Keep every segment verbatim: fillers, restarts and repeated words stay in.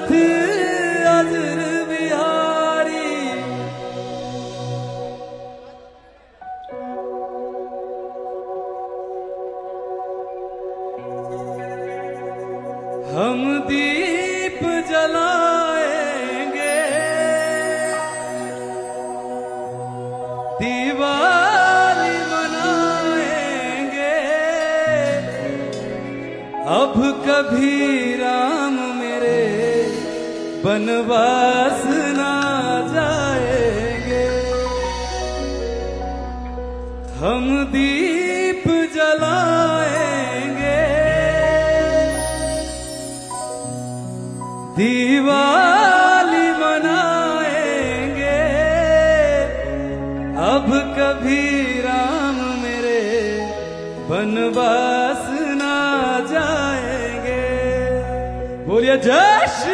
रथ अजर बिहारी। हम दीप जलाएंगे दिवाली मनाएंगे, अब कभी राम मेरे वनवास ना जाएंगे। हम दीप जलाएंगे दिवाली मनाएंगे, अब कभी राम मेरे वनवास ना जाएंगे। बोलिए जय श्री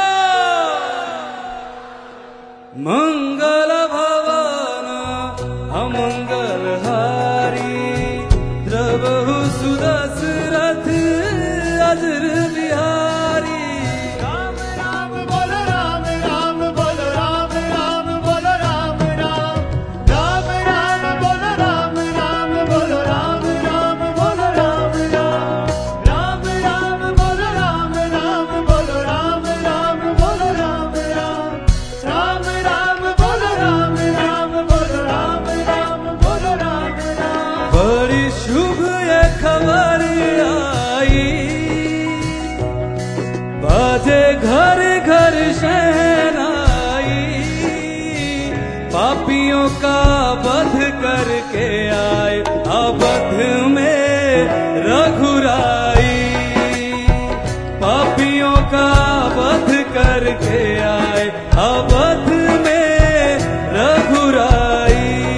राम। मंगल भवन अमंगल हारी, द्रवहु सुदशरथ अजर बिहारी। राम राम बोलो राम राम बोलो राम राम बोलो राम राम। राम राम बोलो राम राम बोलो राम राम बोलो राम राम। राम राम बोलो राम राम बोलो राम राम बोलो राम राम। राम राम बोलो राम राम बोलो राम राम बोलो राम राम। बड़ी शुभ ये खबर आई, बाजे घर घर शहनाई, पापियों का वध करके आए अवध में रघुराई। पापियों का वध करके आए अवध में रघुराई।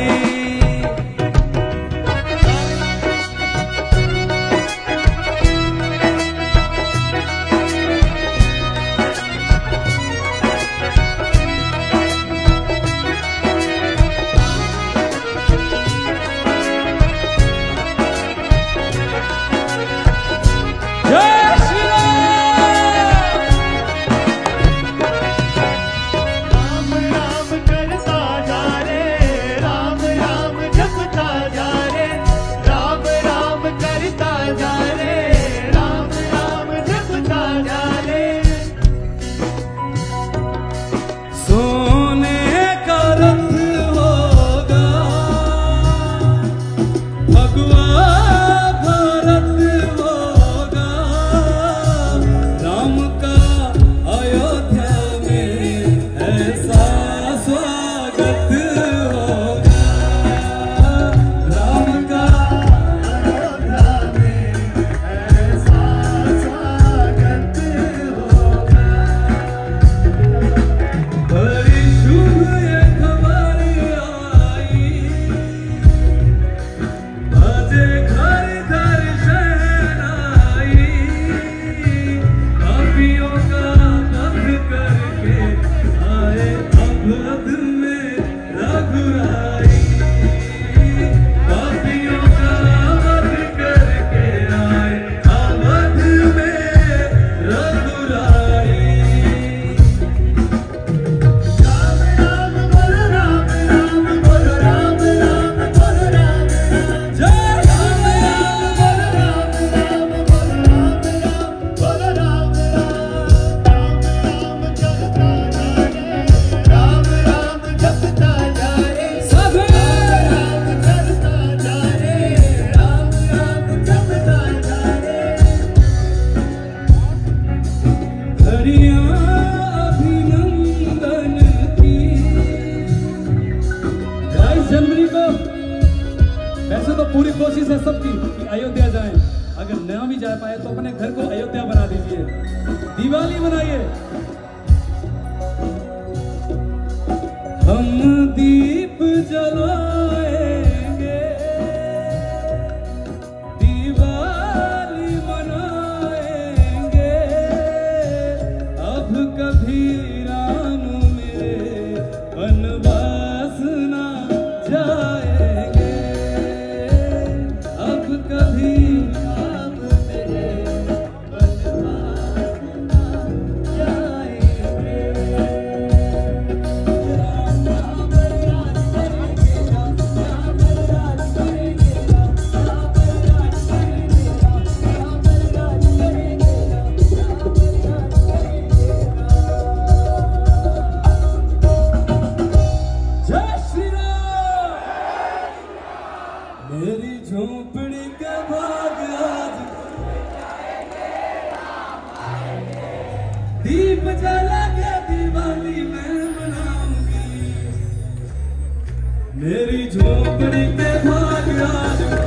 पूरी कोशिश है सबकी कि अयोध्या जाएं। अगर न भी जा पाए तो अपने घर को अयोध्या बना दीजिए, दिवाली मनाइए। हम दीप जलाएंगे दिवाली मनाएंगे, अब कभी राम मेरे वनवास ना जाएंगे, अब कभी राम मेरे वनवास ना जाएंगे। दिवाली मैं मनाऊंगी, मेरी झोपड़ी के भाग आज